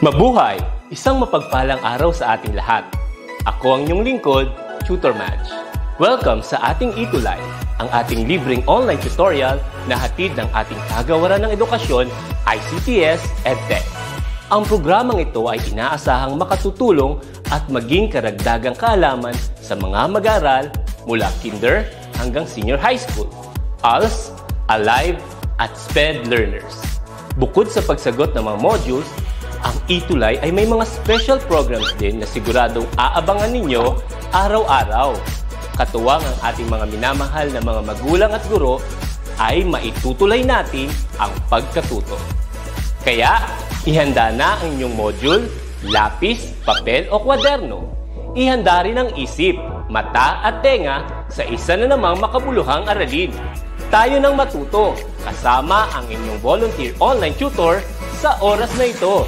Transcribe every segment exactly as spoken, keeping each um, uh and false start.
Mabuhay! Isang mapagpalang araw sa ating lahat. Ako ang inyong lingkod, Tutor Match. Welcome sa ating eTulay, ang ating libreng online tutorial na hatid ng ating kagawaran ng edukasyon, I C T S EdTech. Ang programang ito ay inaasahang makatutulong at maging karagdagang kaalaman sa mga mag-aaral mula kinder hanggang senior high school, A L S, Alive, at SPED learners. Bukod sa pagsagot ng mga modules, ang eTulay ay may mga special programs din na siguradong aabangan ninyo araw-araw. Katuwang ang ating mga minamahal na mga magulang at guro ay maitutulay natin ang pagkatuto. Kaya, ihanda na ang inyong module, lapis, papel o kwaderno. Ihanda rin ang isip, mata at tenga sa isa na namang makabuluhang aralin. Tayo nang matuto, kasama ang inyong volunteer online tutor sa oras na ito.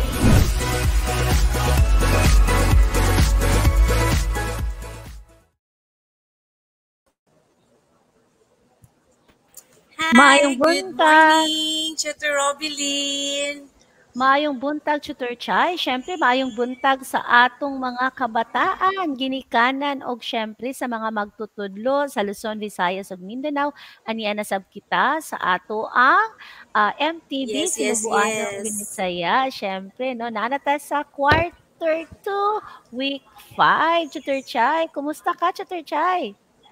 Hi, Maayong good buntag. morning, Tutor Robilyn. Maayong buntag, Tutor Chay. Siyempre, maayong buntag sa atong mga kabataan, ginikanan o siyempre sa mga magtutudlo sa Luzon, Visayas ug Mindanao. Aniya na sab kita sa ato ang uh, M T V Yes, yes, Tinubuan ng yes. Binisaya. Siyempre, no, naanata sa quarter two, week five, Tutor Chay. Kumusta ka, Tutor Chay?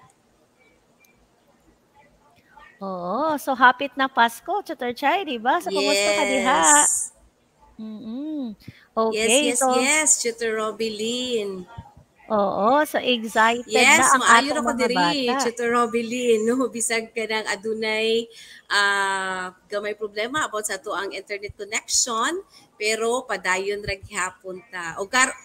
Oo, so hapit na Pasko, Tutor Chay, di ba? So, kumusta ka diha? Yes. Mm-mm. Yes, Okay, yes, so yes, Tutor Robilyn. oo, so excited Yes, na ang maayo atong na ko mga diri, bata. Tutor Robilyn, no? Bisag ka ng adunay ah, gamay problema about sa to ang internet connection, pero padayon ra gihapon ta. O kar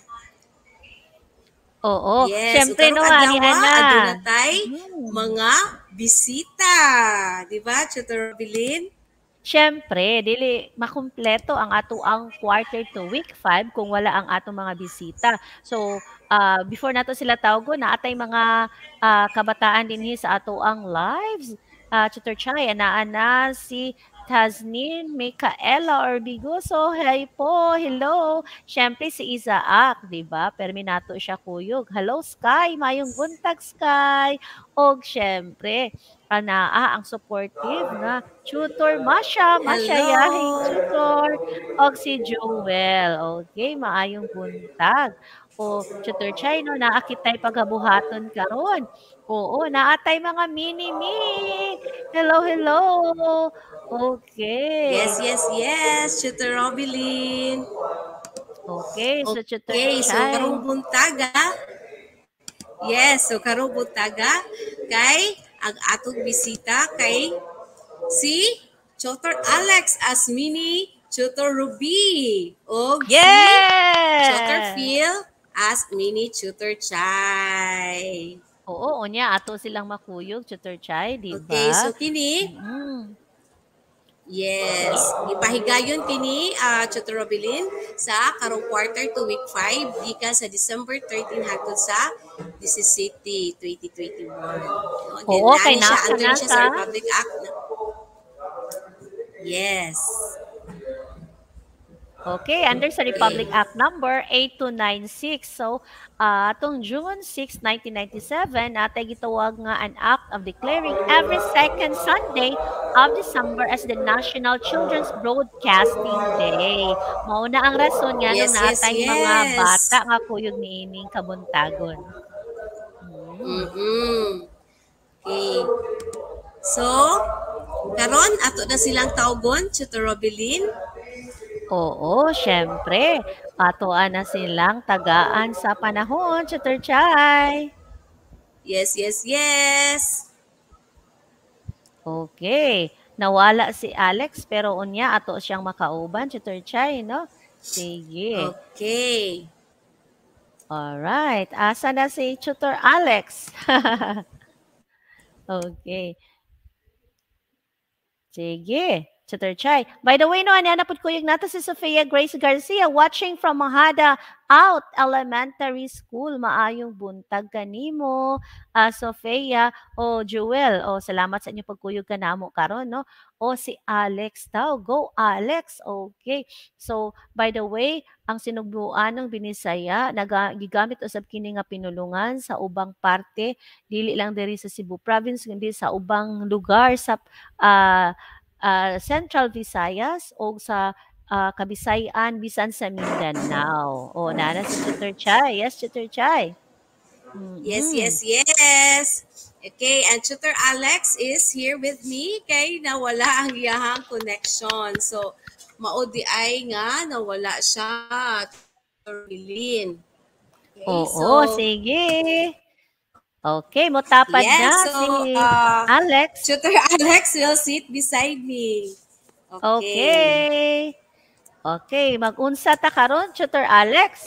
Oo, Yes, o syempre karong no, ani adlaw ana. aduna tay Mhm. mga bisita, di ba, Tutor Robilyn? Syempre, dili makumpleto ang ato ang quarter to week five kung wala ang atong mga bisita. So, ah, before nato sila tawgon, naatay mga ah, kabataan dinhi sa ato ang lives. Ah, Tutor Chay, anaa na si Tasnin Micaela Orbigoso. Hey po, hello. Syempre si Isaac, di ba? Perminato siya kuyog. Hello, Sky. Mayong buntag, Sky. Og syempre, anaa ang supportive nga tutor Masha, Masha yahing Hello. tutor og si Joel. Okay, maayong buntag. O tutor Chay no naakitay paghabuhaton karon. Oo, naatay mga mini-me. Hello, hello. Okay. Yes, yes, yes, Tutor Robilyn. Okay, so tutor Okay, so Chay. karong buntaga. Yes, so karong buntaga kay ang atong bisita kay si Tutor Alex as mini Tutor Ruby o si Tutor Yeah! Phil as mini Tutor Chai. Oo, unya ato silang makuyog, tutor Chay, di ba? Okay, so kini Mm. yes, ipahigayon kini uh, Tutor Robilyn sa karong quarter to week five gikan sa December thirteen hangtod sa City twenty twenty-one. No, then, Oo, kay nani siya, nasa andun siya sa nasa. Republic Act. na- Yes. Okay, under sa Republic Act number eight two nine six. So, uh, atong June sixth, nineteen ninety-seven, natay gitawag nga an act of declaring every second Sunday of December as the National Children's Broadcasting Day. Mao na ang rason nga Yes, nung yes, natay mga yes. bata nga kuyog niining kabuntagon. Mm. Mm-hmm. Okay. So, karon ato na silang tawgon, Tutor Robilyn. Oo, syempre. Patuan na silang tagaan sa panahon, Tutor Chay. Yes, yes, yes. Okay. Nawala si Alex pero unya ato siyang makauban, Tutor Chay, no? Sige. Okay. Alright. Asa na si Tutor Alex? Okay. Sige. Tutor Chai. By the way, no, ananapod ko yung nato si Sofia Grace Garcia watching from Mahada Out Elementary School. Maayong buntag kanimo, uh, Sofia. O Jewel, o salamat sa inyo pagkuyog ka namo karon, no? O si Alex daw. Go Alex. Okay. So, by the way, ang sinugbuan ng Binisaya nagagigamit usab kini nga pinulungan sa ubang parte, dili lang diri sa Cebu province kundi sa ubang lugar sa uh, uh, Central Visayas o sa uh, Kabisayan bisan sa Mindanao. O nana si Tutor Chai. Yes, Tutor Chai. Mm-hmm. Yes, yes, yes. Okay, and Tutor Alex is here with me kay nawala ang iyahang connection. So, maudi ay nga nawala siya. Tutor Bilin. Okay, Oo, so, sige. Okay, motapad yes, na so, si uh, Alex. Tutor Alex will sit beside me. Okay. Okay, okay. Mag-unsa ta karon, Tutor Alex?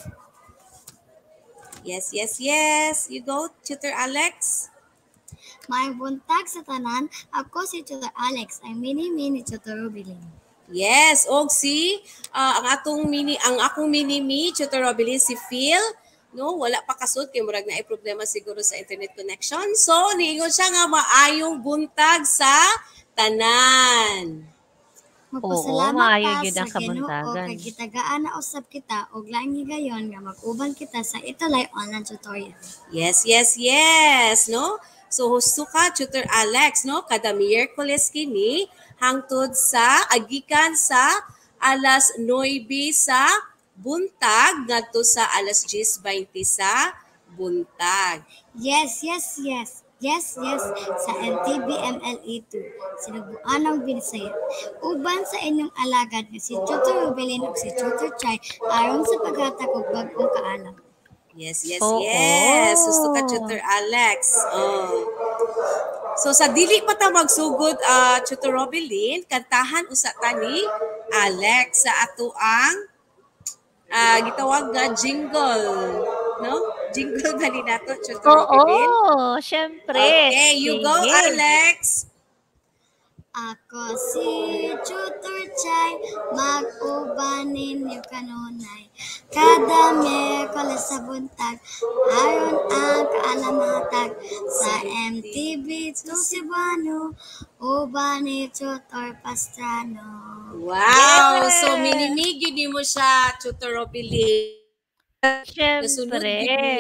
Yes, yes, yes. You go, Tutor Alex. May buntag sa tanan. Ako si Tutor Alex. Ang mini-mini Tutor Robilin. Yes, og si uh, ang atong mini ang akong mini-mi Tutor Robilin si Phil. No, wala pa kasud kay murag na ay problema siguro sa internet connection. So, niingon siya nga maayong buntag sa tanan. Magpasalamat ta sa Ginoo kay gitagaan na usab kita og laing higayon nga mag-uban kita sa Itulay online tutorial. Yes, yes, yes, no? So, husto ka, Tutor Alex, no? Kada Miyerkules kini hangtod sa agikan sa alas nueve sa buntag ngadto sa alas diyes baynte sa buntag. Yes, yes, yes. Yes, yes, sa M T V M L E two, Sinubuan ng Binisaya. Uban sa inyong alagad nga si Tutor Rubelin ug si Tutor Chai aron sa paghatag og bag-ong kaalam. Yes, yes, oh, yes. Gusto ka, Tutor Alex. Oh. So, sa dili pa ta magsugod, uh, Tutor Robelin, kantahan usa ta ni Alex sa ato ang uh, gitawag nga jingle. No? Jingle ba ni nato, Tutor oh, Robelin? Oo, oh, syempre. Okay, you Sige. Go, Alex. Ako si Tutor Chai, mag-uban ninyo kanunay. Kada Miyerkules sa buntag, aron ang kaalam-hatag sa M T V to Cebuano, uban ni Tutor Pastrano. Wow! Yes. So, minimigyo ni mo siya, Tutor Robelin. Siyempre.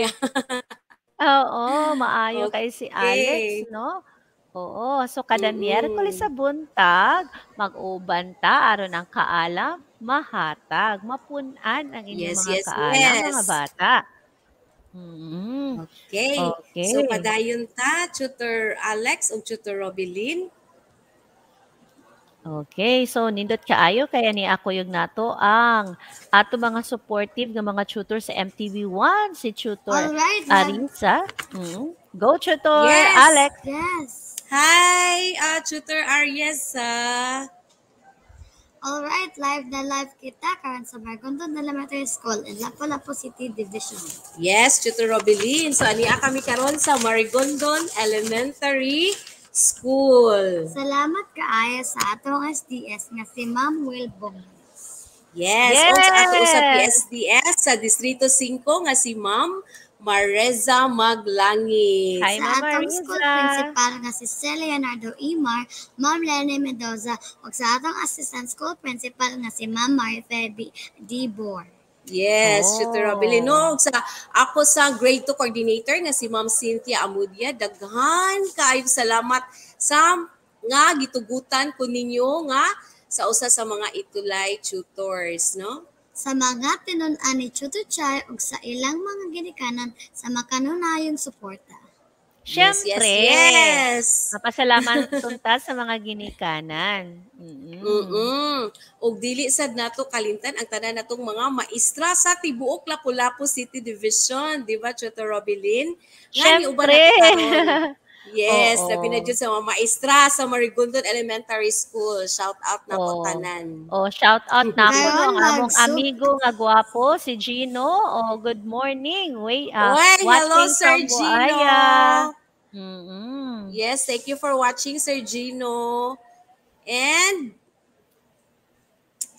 Oo, maayo okay. Kay si Alex, no? Oo, so kada mm-hmm. Miyerkules sa buntag, mag-uban ta aron ang kaalam mahatag, mapunan ang inyong yes, mga yes, kaalam yes. mga bata. Mm-hmm. Okay. okay. So padayon ta, Tutor Alex o Tutor Robelin. Okay, so nindot kaayo kaya ni ako yung nato ang ato mga supportive ng mga tutor sa M T V one, si Tutor right, Arisa. Mm-hmm. Go, Tutor yes. Alex. Yes. Hi, uh, Tutor Ariesa. Alright, live na live kita karon sa Marigondon Elementary School in Lapu-Lapu City Division. Yes, Tutor Robelin. So, aniya kami karon sa Marigondon Elementary School. Salamat kaayo sa atong S D S nga si Ma'am Wilbong. Yes, yes. O sa ato sa P S D S sa Distrito five nga si Ma'am Mareza Maglangit. Hi, sa atong school principal nga si Sir Leonardo Imar, Ma'am Lene Mendoza, ug sa atong assistant school principal nga si Ma'am Marife Dibor. Yes, oh. Tutor Robelin. No, sa ako sa grade two coordinator nga si Ma'am Cynthia Amudia, daghan kaayo salamat sa nga gitugutan ko ninyo nga sa usa sa mga Itulay tutors, no? Sa mga tinun-an ni Tutor Chai ug sa ilang mga ginikanan sa makanunayong suporta. Siyempre. Yes, yes, yes. Mapasalamat tunta sa mga ginikanan. Mm-hmm. Mm-hmm. Og dili sad nato kalimtan ang tanan natong mga maestra sa tibuok Lapu-Lapu City Division, di ba, Tutor Robelin? Siyempre. Yes, oh, labi na dyan sa mga maestra sa Marigondon Elementary School. Shout out na po oh. tanan. Oh, shout out na po ang among amigo nga gwapo, si Gino. Oh, good morning. Wait, uh, Oy, hello, Sir Gino. Mm-hmm. Yes, thank you for watching, Sir Gino. And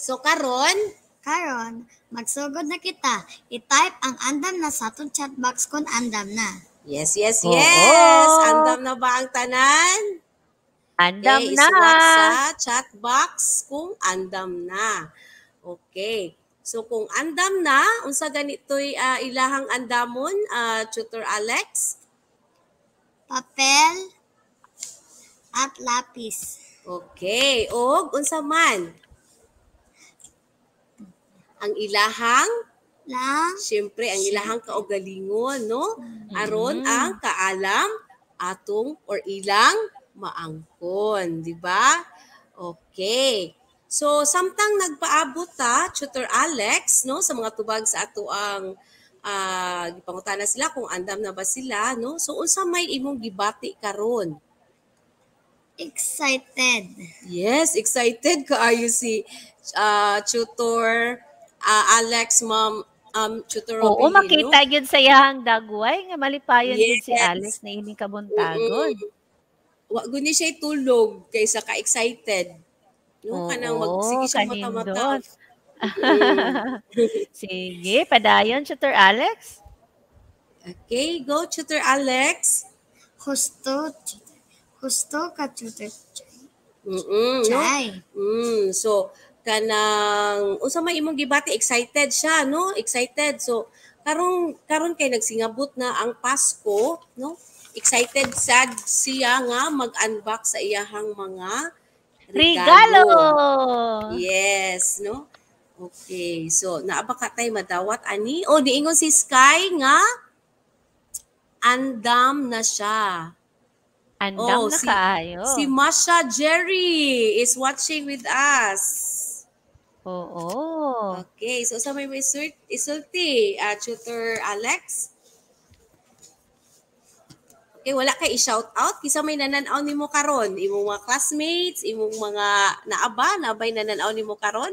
So karon, Karon, magsugod na kita. I-type ang andam na sa atong chat box kung andam na. yes, yes, Oo. yes. Andam na ba ang tanan? Andam Okay, na. isulat sa chat box kung andam na. Okay. So kung andam na, unsa ganito'y uh, ilahang andamon, uh, Tutor Alex? Papel at lapis. Okay. Og unsa man? Ang ilahang, Lang syempre, ang ilahang kaugalingon, no? Aron Mm. ang kaalam atong or ilang maangkon, di ba? Okay. So, samtang nagpaabot ta, Tutor Alex, no, sa mga tubag sa ato ang uh, gipangutana sila kung andam na ba sila, no? So, unsa may imong gibati karon? excited. Yes, excited kaayo si uh, Tutor uh, Alex, Ma'am, um, Tutor Oo, Robilin, makita gyud sa iyang dagway nga malipayon gyud si Yes. Alex na ining kabuntagon. Wa guni siya tulog kaysa ka-excited. No, kanang mag Oo, sige siya kanindot. mata-mata. Sige, padayon Tutor Alex. Okay, go Tutor Alex. Husto, husto ka tutor Mm-mm, no? Chay. Mm, so kanang unsa may imong gibati, excited siya, no? Excited. So karon karon kay nagsingabot na ang Pasko, no? Excited sad siya nga mag-unbox sa iyahang mga Regalo. Yes, no? Okay. So naaba ka tay madawat ani? O niingon si Sky nga andam na siya. Andam Oh, na si- kaayo. Si Masha Jerry is watching with us. Oo. Okay, so sa may isult, isulti, uh, Tutor Alex? Okay, wala kay i-shout out. Kisa may nananaw ni mo karon, imong mga classmates, imong mga naaba, nabay nananaw ni mo karon?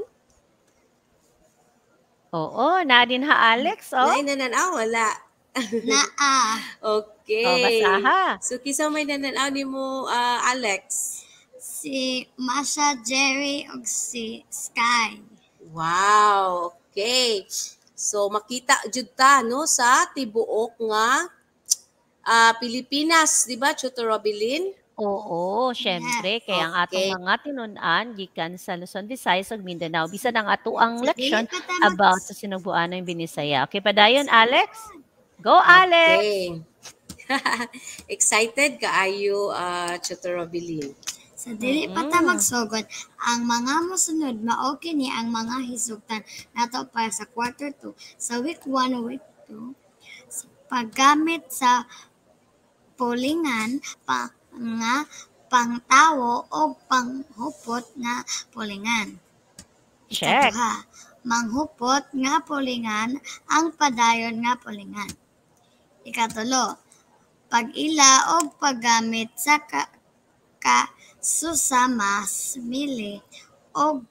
Oo, na din ha Alex, oh. Nay nananaw, wala. Naa. Okay. Oh, basaha. So kisa may nananaw ni mo, uh, Alex? Si Masha, Jerry, ug si Sky. Wow, okay. So makita jud ta no sa tibuok nga ah, Pilipinas, di ba, Tutor Robilin? Oo, syempre kay ang atong Okay. mga tinud-an gikan sa Luzon, Visayas ug Mindanao bisan ang ato ang Sa leksyon dili pa ta mag- about sa Sinubuan ng Binisaya. Okay, padayon Alex. Go Alex. Okay. Excited kaayo, uh, Tutor Robilin. Sa dili pa ta magsugod, ang mga mosunod mao kini ang mga hisugtan nato para sa quarter two sa week one o week two. Sa paggamit sa pulingan pa nga pangtawo o panghupot nga pulingan. Check. Ikaduha, manghupot nga pulingan ang padayon nga pulingan. Ikatulo, pag-ila o paggamit sa ka, ka susamas mili o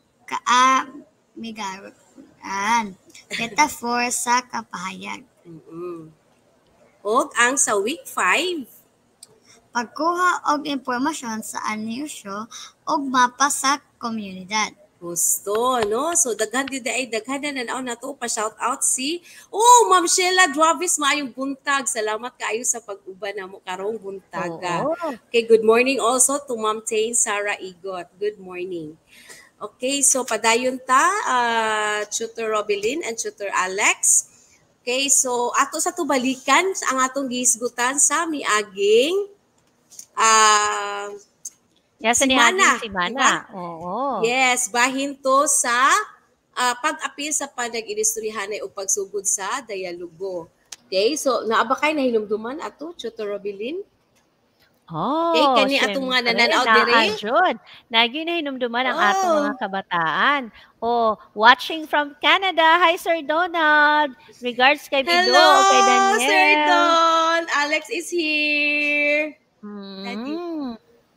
kaamigaran. Metaphor sa kapahayag. Mm-mm. Og ang sa week five, Pagkuha og impormasyon sa anuncio og mapa sa komunidad. gusto, no? So, daghan di ay daghan na nanaw na to, pa-shout out si, oh, Ma'am Sheila Duavis, maayong buntag. Salamat kaayo sa pag-uban na mo karong buntaga. Oo. Okay, good morning also to Ma'am Tain Sarah Igot. Good morning. Okay, so padayon ta, uh, Tutor Robilin and Tutor Alex. Okay, so ato sa tubalikan ang atong gihisgutan sa miaging ah Yasa ni Simana, Aging Simana. diba? Oo. yes, bahin to sa ah, pag-apil sa panag-inistoryahanay o pagsugod sa dialogo. Okay, so naaba kay nahinumduman ato, Tutor Robilin? Oh, Okay, kani atong mga syempre, nananaw naa diri? jud. Nagi na hinumduman ang atong Oh. mga kabataan. Oh, watching from Canada. Hi, Sir Donald. Regards kay Bido, Hello, kay Daniel. Sir Don! Alex is here! Daddy. Mm.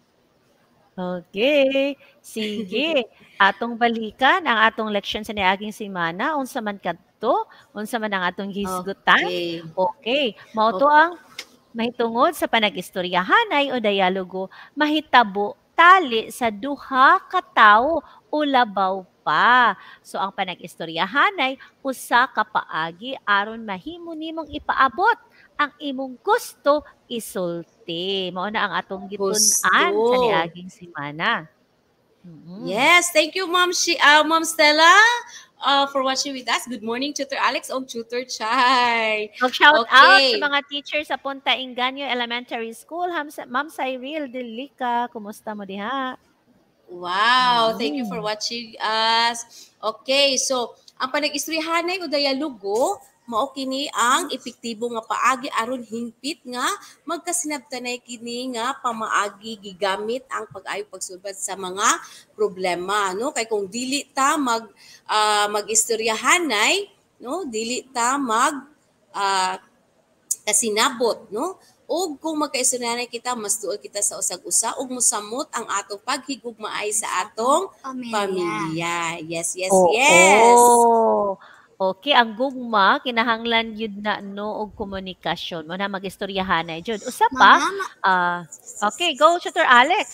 Okay. Sige. Atong balikan ang atong leksyon sa niaging simana. Unsa man kadto, unsa man ang atong gisgutan. Okay. Okay. Mao to ang mahitungod sa panag-istoryahanay o dialogo, mahitabo tali sa duha ka tawo o labaw pa. So ang panag-istoryahanay usa ka paagi aron mahimo nimong ipaabot ang imong gusto isulti. Mao na ang atong gitun-an sa Gusto. niaging semana. Mm. Yes, thank you, Ma'am Shi, uh, Ma'am Stella, uh, for watching with us. Good morning, Tutor Alex o Tutor Chai. Mag-shout out Okay. sa mga teachers sa Punta Inganyo Elementary School. Ham- Ma'am Cyril Delica, kumusta mo diha? Wow, thank you for watching us. Okay, so ang panag-istoryahanay o dialogo mao kini ang epektibo nga paagi aron hingpit nga magkasinabtanay kini nga pamaagi gigamit ang pag-ayo pagsulbad sa mga problema, no? Kay kung dili ta mag uh, mag-istoryahanay, no? Dili ta mag uh, kasinabot, no? O kung magkaistoryahanay kita, mas tuol kita sa usag-usa ug mosamot ang atong paghigugmaay sa atong Pamilya. pamilya. Yes, yes, Oo. yes. Okay, ang gugma kinahanglan yun na no og komunikasyon mo na mag-istoryahanay jud. Usa pa, Mga ah, okay, go Tutor Alex.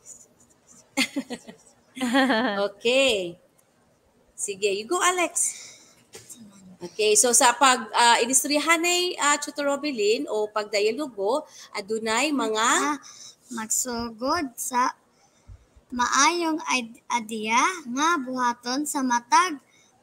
Okay. Sige, you go, Alex. Okay, so sa pag uh, inistoryahanay uh, Tutor Robilin o pagdialogo, adunay mga Ah, magsugod sa maayong id- idea nga buhaton sa matag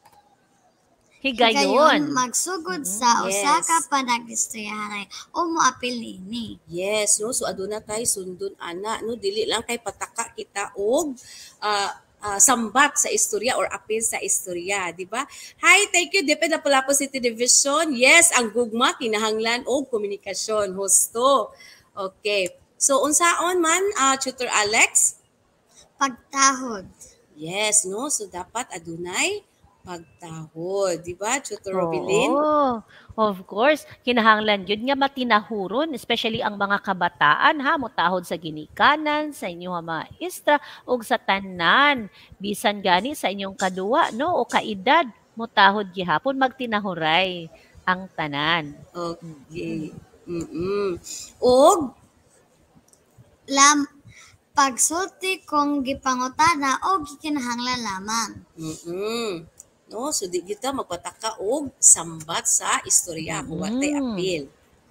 Higayon. magsugod sa usa Yes. ka panag-istoryahanay o moapil ini. yes, no, so aduna tay sundon ana, no, dili lang kay pataka kita og uh, uh, sambat sa istorya or apil sa istorya, di ba? Hi, thank you Deped Lapu-Lapu City Division. Yes, ang gugma kinahanglan og komunikasyon, husto. Okay. So unsaon man uh, Tutor Alex? Pagtahod. Yes, no, so dapat adunay pagtahod, di ba Tutor Robilin? Oo. Of course, kinahanglan yun nga matinahuron, especially ang mga kabataan ha, motahod sa ginikanan, sa inyong mga maestra, o sa tanan, bisan gani sa inyong kadua, no, o kaedad, motahod gihapon, magtinahuray ang tanan. Okay. Mm-mm. Og Lam pagsulti kung gipangutana o gikinahanglan lamang. mm no, so di kita magpataka og sambat sa istorya kung watay Mm. apil.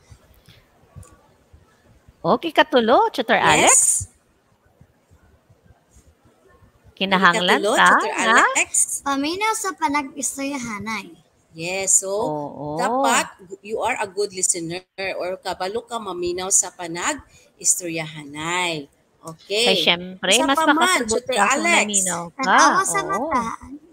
Okay, katulo, Tutor Alex? Yes. Kinahanglan Ikatulo, ta Tutor nga? Alex. Paminaw sa panag-istoryahanay. Yes, so Oo. dapat you are a good listener or kabalo ka maminaw sa panag istoryahanay. Okay. Kay syempre, Isa mas pa man, makasabot Tutor ka kung Alex. naminaw ka. Tanawa sa Oo. mata.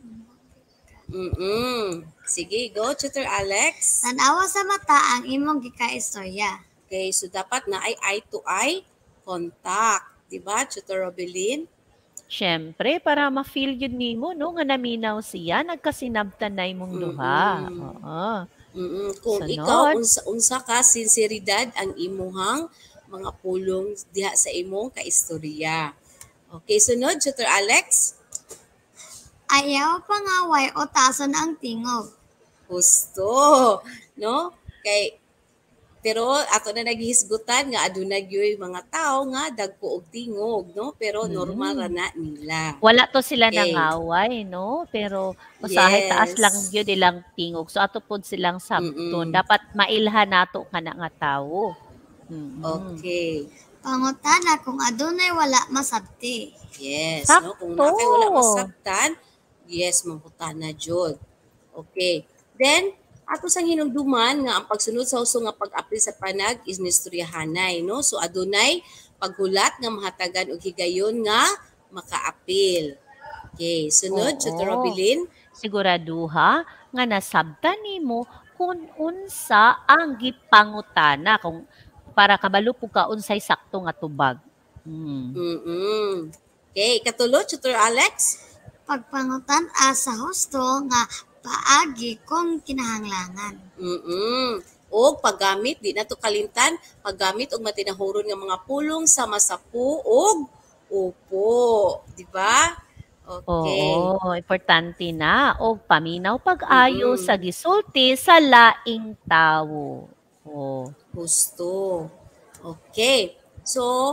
Mm-mm. Sige, go Tutor Alex. Tanawa sa mata ang imong gikaistorya. Okay, so dapat na ay eye-to-eye contact. Diba, Tutor Robilin? Syempre, para ma-feel yun nimo, no, nga naminaw siya, nagkasinabtan na imong duha. Mm-mm. Oo. Mm-mm. Kung Sunod. ikaw, unsa, unsa ka, sinseridad ang imuhang mga pulong diha sa imong kaistorya. Okay, sunod, Tutor Alex. Ayaw pangaway o tason ang tingog. Gusto, no? Kay pero ato na naghisgutan nga aduna gyud mga tao nga dagko og tingog, no? Pero normal ra na nila. Wala to sila Okay. nangaway, no? Pero usahay Yes. taas lang yun ilang tingog. So ato pod silang sabton. Mm-mm. Dapat mailhan nato ka na nga tawo. Mm-mm. Okay. Pangutana kung adunay wala masabti. Yes, Sakto. no? Kung na kay wala masabtan, yes, mangutana jud. Okay. Then, ato sang hinumduman nga ang pagsunod sa uso nga pag-apil sa panag is nistoryahanay, no? So adunay paghulat nga mahatagan og higayon nga makaapil. Okay, sunod, Oo. Tutor Robilin. Siguraduha nga nasabtan nimo kung unsa ang gipangutana kung para kabalo po ka unsay sakto nga tubag. Hmm. Mm-mm. Okay, katulo, Tutor Alex. Pagpangutan asa husto nga paagi kung kinahanglangan. Mm-mm. O paggamit, di na to kalimtan, paggamit og matinahuron nga mga pulong sa masapu og upo. Di ba? Okay. Oo, importante na og paminaw pag-ayo Mm-mm. sa gisulti sa laing tawo. Oh. Gusto. Okay. So,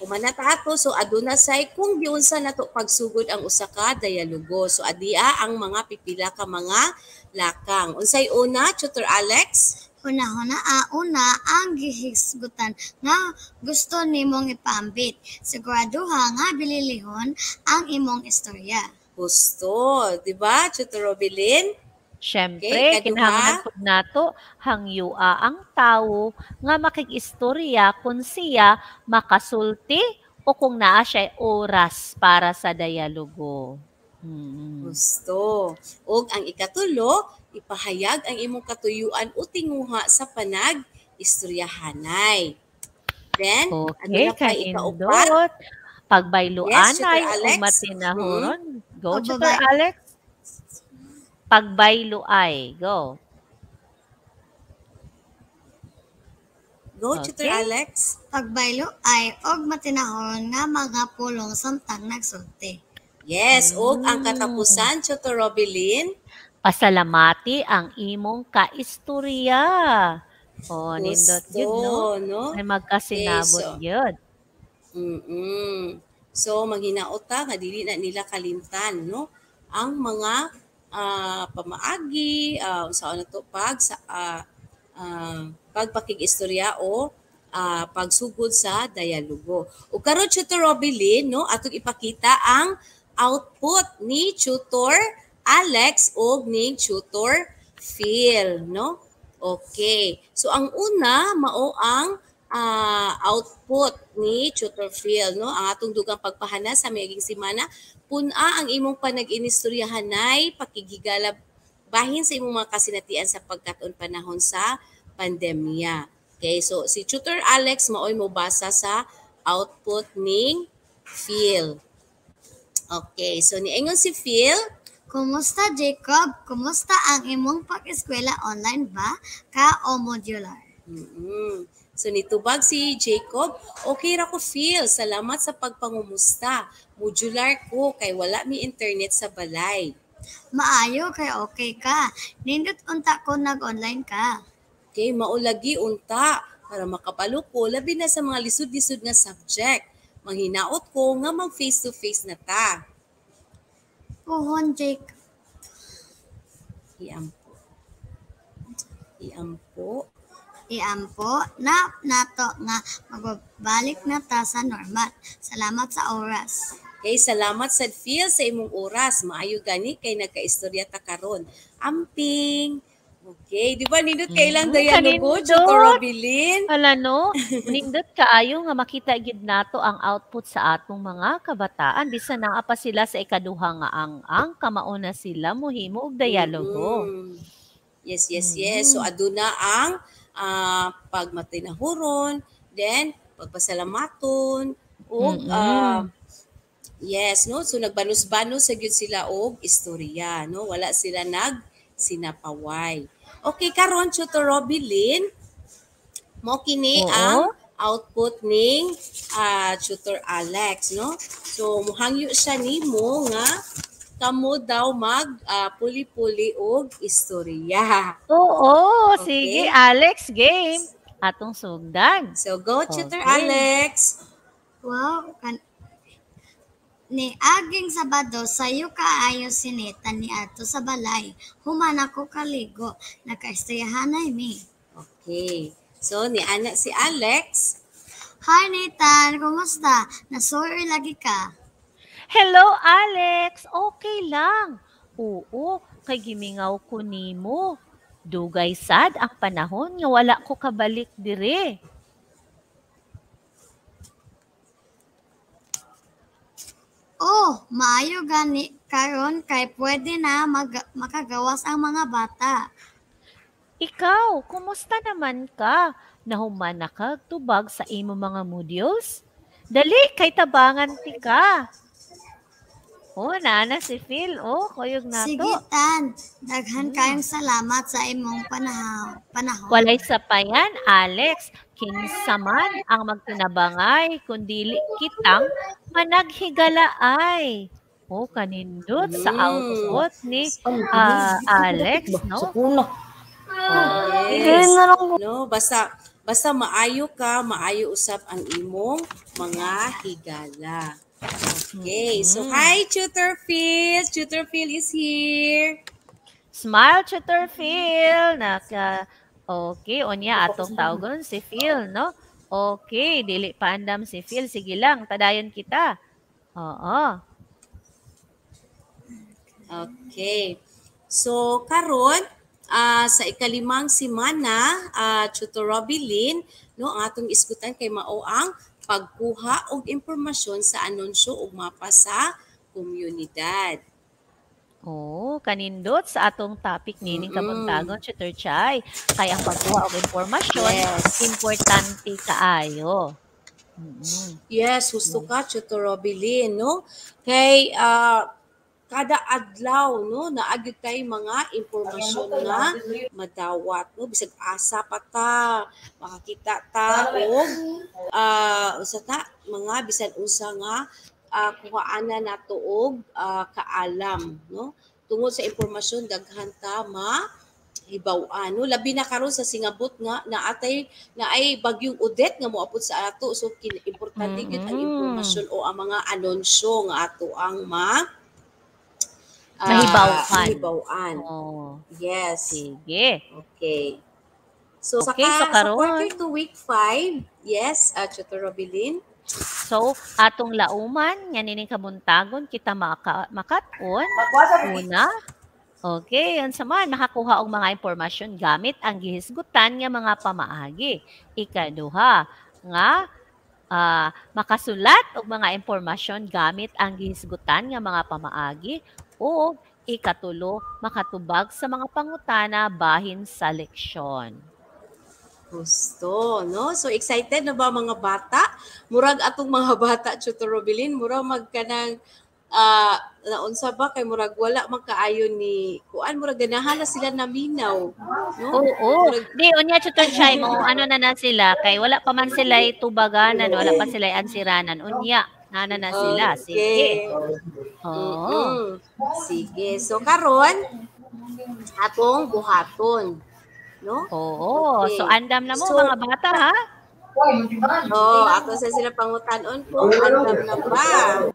Kumana ta ato, so aduna say kung giunsa nato pagsugod ang usa ka dialogo. So adia ang mga pipila ka mga lakang. Unsay una, Tutor Alex? Una-una, ah, una ang gihisgutan nga gusto nimong ipambit. Siguraduha nga bililihon ang imong istorya. Gusto, di ba, Tutor Robilin? Siyempre, Okay, kaduha? kinahanglan pud nato hangyua ang tawo nga makig-istorya kung siya makasulti o kung naa siya oras para sa dialogo. Mm. Gusto. O ang ikatulo, ipahayag ang imong katuyuan o tinguha sa panag-istoryahanay. Then, Okay, aduna pa ikaupat. kaindot. Pagbayluan Yes, Tutor ay Alex. umatinahuron. Go, Pagbabay- Tutor Alex. Pagbayluay. Go. Go, Tutor Okay. Alex. Pagbaylo ay og matinahon nga mga pulong samtang nagsulti. Yes, o ang Mm. katapusan, Tutor Robilin. Pasalamati ang imong kaistorya. O, nindot yun, no? Gusto, no? Ay magkasinabot Okay, so- yun. Mm-mm. So, maghinaot ta nga dili na nila kalimtan, no? Ang mga ah, pamaagi, uh, saan na to, pag, sa, ah, ah, pagpakig-istorya o ah, pagsugod sa dialogo. O karon Tutor Robilin, no? Atong ipakita ang output ni Tutor Alex o ni Tutor Phil, no? Okay. So, ang una, mao ang ah, output ni Tutor Phil, no? Ang atong dugang pagpahana sa mayaging simana, puna ang imong panag-inistoryahanay, pakigigala bahin sa imong mga kasinatian sa pagkaton panahon sa pandemya. Okay, so si Tutor Alex maoy mo basa sa output ning Phil. Okay, so niingon si Phil, Kumusta Jacob? Kumusta ang imong pag-eskwela online ba ka o modular? mm So nitubag si Jacob, okay ra ko Phil, salamat sa pagpangumusta. Modular ko kay wala mi internet sa balay. Maayo kay okay ka. Nindot unta ko nag-online ka. Okay, maulagi unta para makabalo ko labi na sa mga lisod-lisod nga subject. Manghinaot ko nga mag face to face na ta. Puhon Jake. Iampo. Iampo. Iampo na nato nga magbabalik na ta sa normal. Salamat sa oras. Okay, salamat sa Phil sa imong oras. Maayo gani kay nagkaistorya ta karon. Amping. Okay, di ba nindot kailang Mm, dialogo, kanindot. Tutor Robilin? Hala no, nindot kaayo nga makita gid nato ang output sa atong mga kabataan bisan naa pa sila sa ikaduha nga ang ang kamauna sila mohimo og dialogo. Mm. Yes, yes, yes. So aduna ang ah, pagmatinahuron, then pagpasalamaton, ug Mm-mm. ah, yes, no? So nagbanos-banos sa gyud sila og istorya, no? Wala sila nag sinapaway. Okay, karon Tutor Robilin, mo kini Oo. ang output ning ah, Tutor Alex, no? So muhangyo siya nimo nga kamo daw mag ah, puli-puli og istorya. Oo, Okay. sige Alex, game. Atong sugdan. So go Tutor Okay. Alex. Wow, kan ni aging Sabado sayo kaayo sinita ni ato sa balay. Human ako kaligo. Nakaistoryahanay mi. Okay. So ni anak si Alex. Hi Nathan, kumusta? Nasorry lagi ka. Hello Alex, okay lang. Oo, kay gimingaw ko nimo. Dugay sad ang panahon nga wala ko kabalik dire. Oh, maayo gani karon kay pwede na mag- makagawas ang mga bata. Ikaw, kumusta naman ka? Nahuman na ka tubag sa imo mga modules? Dali, kay tabangan ti ka. Oh, nana si Phil. Oh, kuyog na Sige to. tan, daghan kayong salamat sa imong panahon. panahon. Walay sapayan, Alex. Kinsa man ang magtinabangay, kundili kitang managhigalaay. Oh, kanindot sa Mm. output ni ah, Alex, no? Yes. No, basta Basta maayo ka, maayo usab ang imong mga higala. Okay, so hi Tutor Phil. Tutor Phil is here. Smile, Tutor Phil. Naka, okay, unya atong tawgon si Phil, no? Okay, dili pa andam si Phil. Sige lang, tadayon kita. Oo. Okay. So, karon ah, sa ikalimang simana, uh, Tutor Robilin, no, ang atong iskutan kay mao ang pagkuha og impormasyon sa anunsyo ug mapa sa komunidad. Oh, kanindot sa atong topic nining Mm-mm. kabuntagon, Tutor Chay. Kay ang pagkuha og impormasyon, Yes. importante kaayo. Mm-mm. Yes, gusto ka, Tutor Robilin, no? Kay ah, kada adlaw, no, naagid kay mga impormasyon nga madawat, no, bisag asa pa ta, makakita ta og ah, usa ta mga bisan unsa nga uh, kuhaanan nato og ah, kaalam, no, tungod sa impormasyon daghan ta ma hibaw-an, no, labi na karon sa singabot nga naatay na ay bagyong Odette nga moapod sa ato, so kin importante gyud ang Mm-mm. impormasyon o ang mga anunsyo nga ato ang ma ah, Mahibaw-an. mahibaw-an. Oh, Yes. sige. Okay. So, Okay, saka, so sa karon- quarter to week five, yes, uh, Tutor Robilin. So, atong lauman, nga nining kabuntagon, kita maka, makaton. Una, okay, yun sa man, makakuha og mga impormasyon gamit ang gihisgutan nga mga pamaagi. Ikaduha, nga ah, makasulat og mga impormasyon gamit ang gihisgutan nga mga pamaagi. O ikatulo, makatubag sa mga pangutana bahin sa leksyon. Gusto, no? So, excited na ba mga bata? Murag atong mga bata, Tutor Robilin, murag magkanang uh, naunsa ba kay murag wala magkaayon ni kuan, murag ganahan na sila naminaw, no? Oo. Murag- Di, unya, Tutor Chay, mo, ano na na sila, kay wala pa man sila tubaganan, wala pa sila ansiranan. Unya, nana na sila. Sige. Oo. Mm-mm. Sige. So, karon atong buhaton, no? Oo. Okay. So, andam na mo, So- mga bata, ha? Oh, ato sa sila pangutanon po, andam na ba?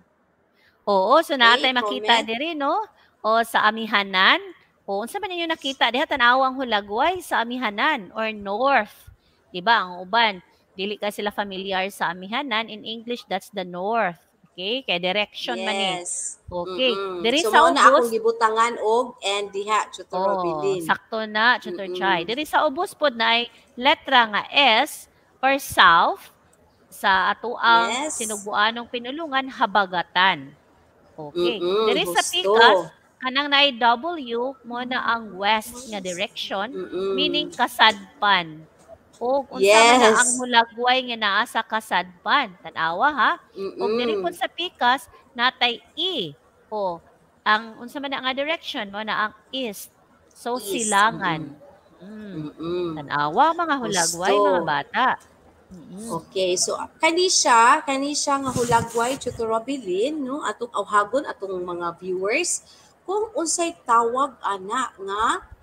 Oo, so natay Okay, makita comment. diri, no? O sa amihanan. O unsa man ninyo nakita diha tan-awang hulagway sa amihanan or north. Diba? Ang uban, dili ka sila familiar sa amihanan. In English, that's the north. Okay? Kay direction man eh. Yes. Okay. Mm-mm. Diri so, sa mao na akong ubos, gibutangan og and diha, Tutor oh, Robilin. sakto na, Tutor Mm-mm. Chay. Diri sa ubos pod na ay letra nga S or south sa ato ang Yes. sinubuanong pinulungan habagatan. Okay. Mm-mm, Diri sa gusto. pikas, kanang na W mo na ang west nga direction, Mm-mm. meaning kasadpan. O unsa man na Yes. ang hulagway nga naa sa kasadpan. Tanawa ha. O diri Mm-mm. pod sa pikas, natay E. O ang unsa man na nga direction mo na ang east. So East, silangan. Mm. Mm-mm. Tanawa mga hulagway Gusto. mga bata. Mm-mm. Okay, so kani siya, kani siya nga hulagway, Tutor Robilin, no? Atong awhagon atong mga viewers kung unsay tawag ana nga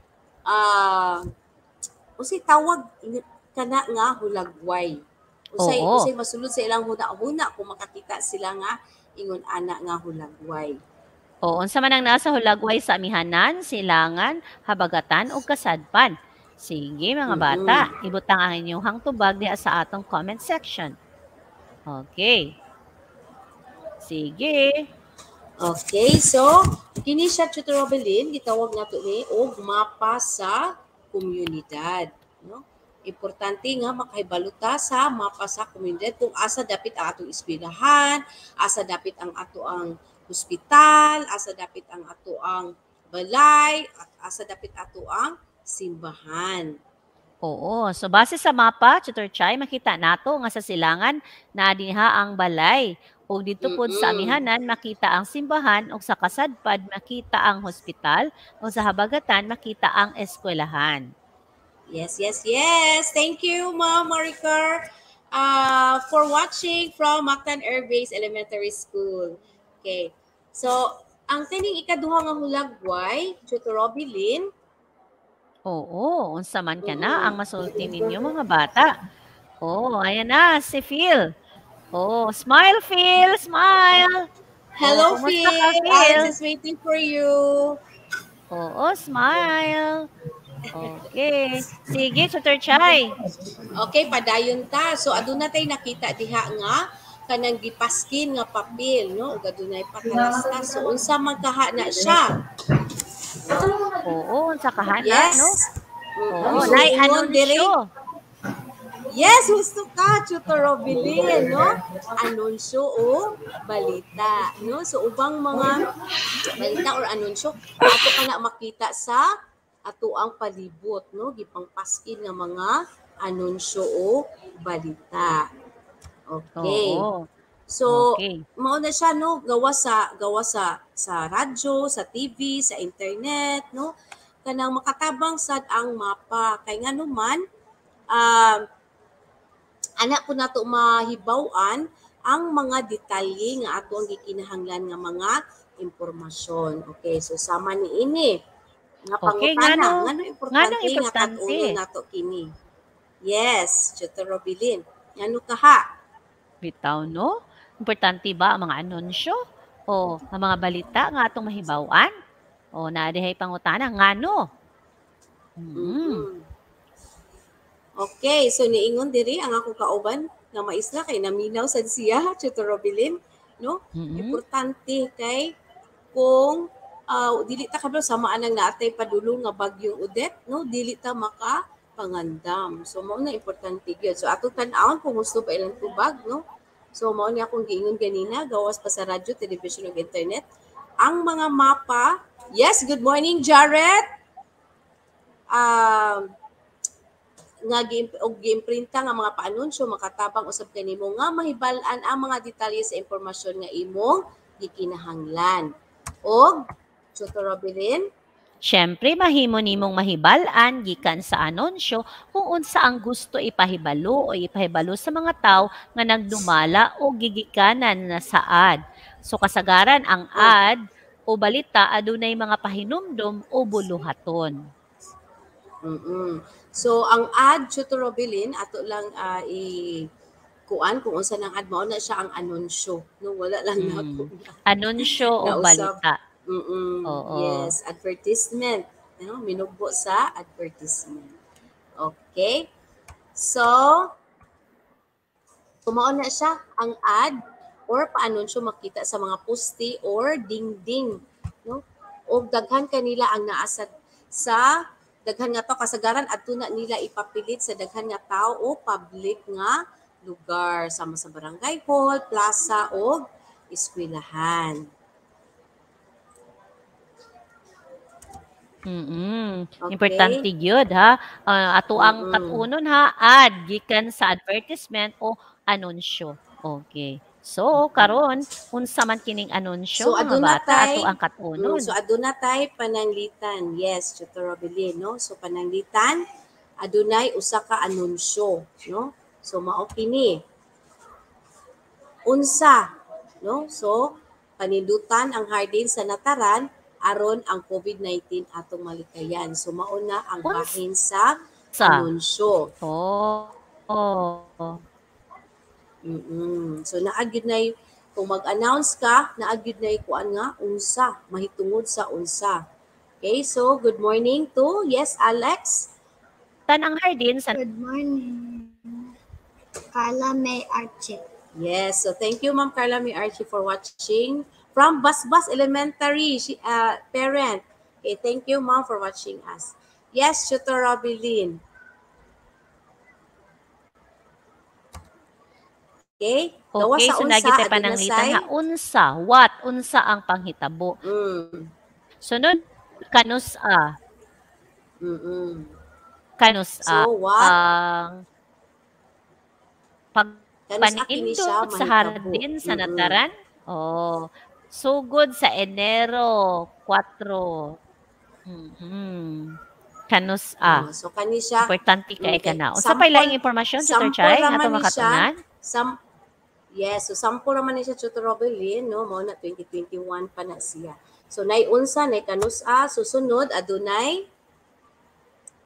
ah unsay tawag ini- kana nga hulagway. Unsay Oo. unsay masulod sa ilang huna-huna kung makakita sila nga ingon ana nga hulagway. O unsa man ang nasa hulagway sa amihanan, silangan, habagatan ug kasadpan. Sige mga bata, ibutang ang inyong hangtubag diha sa atong comment section. Okay. Sige. Okay, so kini siya, Tutor Robilin, gitawag nato ni og mapa sa komunidad, no? Importante nga makahibaluta sa mapa sa komunidad kung asa dapit ang atong eskwelahan, asa dapit ang ato ang hospital, asa dapit ang ato ang balay, at asa dapit ato ang simbahan. Oo. So base sa mapa, Tutor Chay, makita nato nga sa silangan na dinha ang balay. O dito pod sa Mm-mm. amihanan makita ang simbahan o sa kasadpad makita ang hospital o sa habagatan makita ang eskwelahan. Yes, yes, yes. Thank you, Ma'am Maricar, uh, for watching from Mactan Air Base Elementary School. Okay. So, ang tining ikaduha nga hulagway, Tutor Robilin, Oo, unsa man ka na Mm-mm. ang masulti ninyo mga bata. Oh, ayan na si Phil. Oh, smile Phil, smile. Oh, Hello, kumusta ka Phil. Alex Phil? is waiting for you. Oo, smile. Okay. Sige, Tutor Chay. Okay, padayon ta. So aduna tay nakita diha nga kanang gipaskin nga papel, no? Ug adunay pakalasta. So unsa man kaha na siya? Oo, unsa kahana, Yes. no? Mm-mm. Oo, So nay ingon diri. anunsyo. Yes, gusto ka, Tutor Robilin, no? Anunsyo o balita, no? So, ubang mga balita or anunsyo, ato ka na makita sa ato ang palibot, no? Gipangpaskin nga mga anunsyo o balita. Okay. Oo. So, Okay. mao na siya, no? Gawa sa, gawa sa, sa radyo, sa T V, sa internet, no? Kanang makatabang sad ang mapa. Kay nga naman, um, anak ko nato mahibaw-an ang mga detalye nga ato ang gikinahanglan nga mga impormasyon. Okay, so sama ni ini nga Okay, pangutana, ngano, ngano nganong importante nga importante? kat-uno nato kini. Yes, Tutor Robilin. Ngano kaha? Bitaw, no? Importante ba ang mga anunsyo? O ang mga balita nga atong mahibaw-an? O naadihay pangutana, ngano? Mm. Mm-mm. Okay, so niingon diri ang ako kauban nga maisla kay naminaw sad siya, Tutor Robilin, no? Mm-mm. Importante kay kung uh, dili ta kablo samaan ang naatay padulong nga bagyong Odette, no? Dili ta maka pangandam. So mao na importante gyud. So ato tan-awon kung gusto pa ilang tubag, no? So mao ni akong giingon ganina gawas pa sa radyo, television ug internet. Ang mga mapa, yes, good morning Jared. Um nga og giimprinta nga mga paanunsyo makatabang usab kanimo nga mahibal-an ang mga detalye sa impormasyon nga imong gikinahanglan. Og Tutor Robilin, Siyempre, mahimo nimong mahibal-an gikan sa anunsyo kung unsa ang gusto ipahibalo o ipahibalo sa mga tawo nga nagdumala o gigikanan na saad. So kasagaran ang ad o balita adunay mga pahinumdom o buluhaton. mm so ang ad Tutor Robilin ato lang uh, i kuan kung unsa nang ad mao na siya ang anunsyo, no? Wala lang Mm. nako. Anunsyo o Nausab. balita. Mm-mm. Oo. Yes, advertisement. No? Minugbo sa advertisement. Okay? So, kumao na siya ang ad or paanunsyo makita sa mga poste or dingding. No? O daghan kanila ang naa sa, sa daghan nga to kasagaran adto na nila ipapilit sa daghan nga tawo o public nga lugar sama sa barangay hall, plaza o eskwelahan. Mm. Okay. Importante gyud ha. Ah, ato ang Mm-mm. katunon ha, ad gikan sa advertisement o anunsyo. Okay. So karon unsa man kining anunsyo So mga aduna bata ato tay ang katunon. mm, so aduna tay pananglitan. Yes, Tutor Robilin, no? So pananglitan adunay usa ka anunsyo, no? So mao kini. Unsa, no? So panindutan ang hardin sa nataran aron ang COVID nineteen atong malikayan. So mao na ang Uns- bahin sa Sa. anunsyo. Oh. Oh. Mm-mm. So naagid na kung mag-announce ka, naagid na kuan nga unsa, mahitungod sa unsa. Okay, so good morning to, yes, Alex. Tanang hardin sa Good morning. Carla May Archie. Yes, so thank you Ma'am Carla May Archie for watching from Basbas Elementary, she, uh, parent. Okay, thank you Ma'am for watching us. Yes, Tutor Robilin. Okay, gawa Okay, sa so unsa, nagitay aduna pananglitan say- ha unsa, what, unsa ang panghitabo. Mm. Sunod kanus a, Mm-mm. kanus a So what? ang pag Kanus a kini siya panindot sa mahitabo. hardin sa Mm-mm. nataran. Oh, sugod sa Enero four. Mhm. Kanus Ah, a. so kani siya Importante kay Okay. kana. Unsa Sample- pa ilaing impormasyon sa sample Chay raman ato ni siya. makatunan? Sam Yes, so sampo raman ni siya Tutor Robilin, no, mao na twenty twenty-one pa na siya. So nay unsa nay kanus a susunod adunay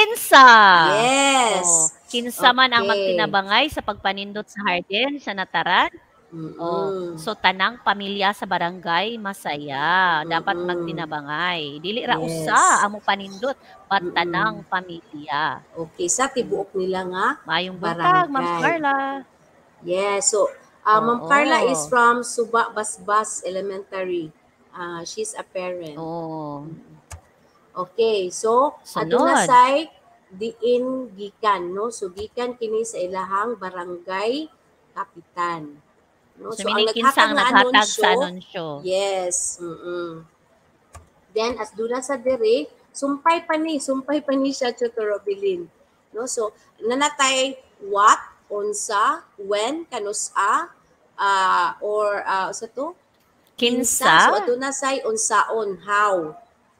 Kinsa. Yes. Oh, kinsa man ang Okay. magtinabangay sa pagpanindot sa hardin sa nataran. Oh, Mm-mm. so tanang pamilya sa barangay masaya, dapat Mm-mm. magtinabangay. Dili ra Yes. usa amo panindot, but Mm-mm. tanang pamilya. Okay, sa tibuok nila nga Maayong buntag, Ma'am barangay. Carla. Yes, so uh, Ma'am Oo. Carla is from Suba Basbas Elementary. Uh, she's a parent. Oh, Okay, so Sunod. aduna say diin gikan, no? So gikan kini sa ilahang barangay kapitan. No? so So ang meaning kinsa naghatag ang nga naghatag sa anunsyo, anunsyo. yes. Mm-mm. Then as dula sa diri, sumpay pa ni, sumpay pa ni siya Chotorobilin. No? So nanatay what, unsa, when, kanusa, uh, or uh, sa to? Kinsa. So aduna say unsaon, how.